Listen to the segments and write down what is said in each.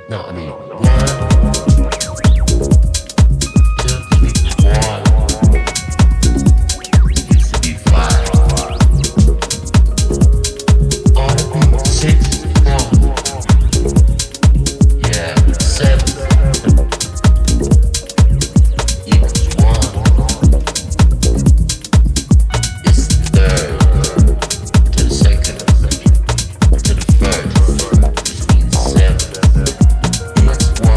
No, I mean 1, 2, 3, 4. Used to be 5. Ought to be 6, 4. Yeah, 7 equals 1. It's the third to the second to the first, which means 7. It's 1,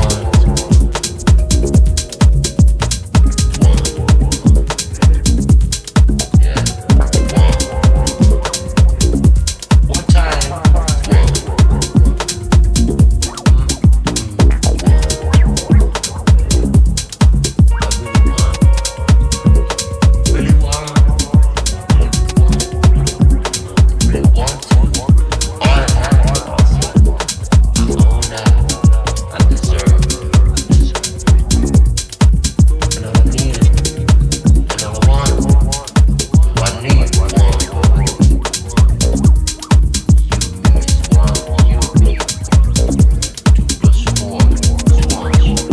1. Yeah, 1. One time, 1. Really want, really want to. All I have, I own that. I deserve. And I need it. And I want it. I need 1. You me is 1. 2 plus 4 is 1.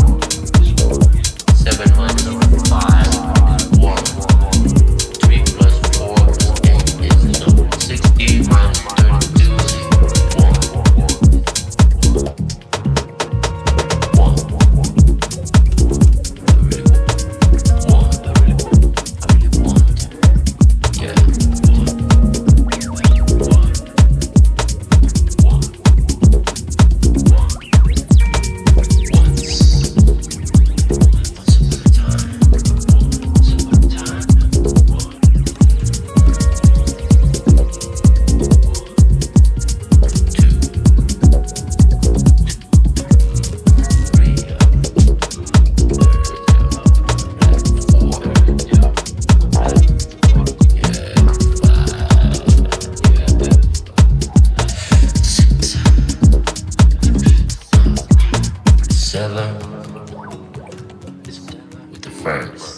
7 minus 5 is 1. 3 plus 4 is 8 is 60 minus 32 is 1. 1. I really want it. Yeah. 7 with the first.